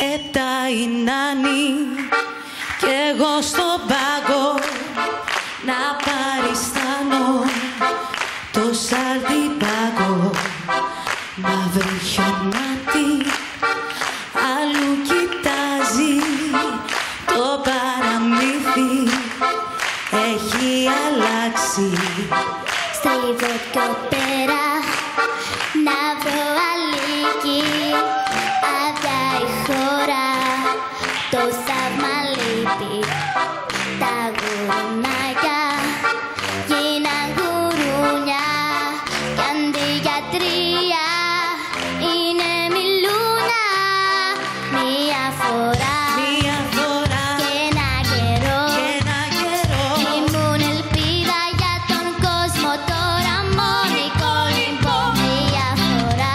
Επτά η Νάνη κι εγώ στον πάγκο να παριστάνω το σαρδιπάκο. Μαύρη χιονάτη αλλού κοιτάζει, το παραμύθι έχει αλλάξει. Στρίβω πιο πέρα να βρω αλήκη, άδεια η χώρα, το θαύμα λείπει. Τα γουρνάκια γίναν γουρούνια κι αντί για τρία είναι μιλούνια. Μία φορά και ένα καιρό ήμουν ελπίδα για τον κόσμο, τώρα μόνικο λυμπό. Μία φορά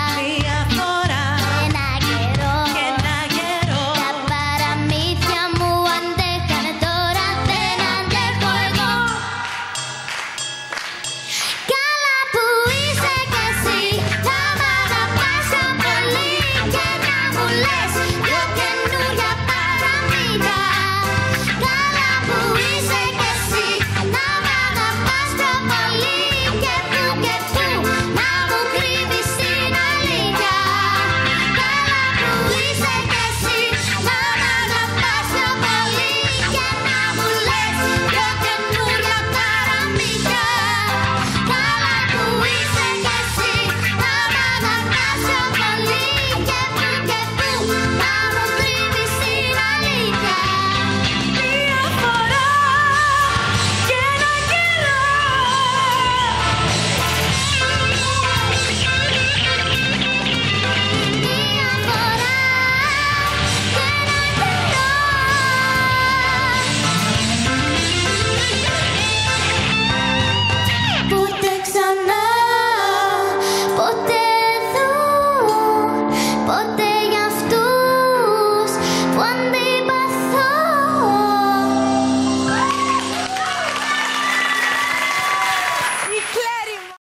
και ένα καιρό τα παραμύθια μου αντέχανε, τώρα δεν αντέχω εγώ. Καλά που είσαι κι εσύ, θα μ' αγαπάς πιο πολύ και να μου λες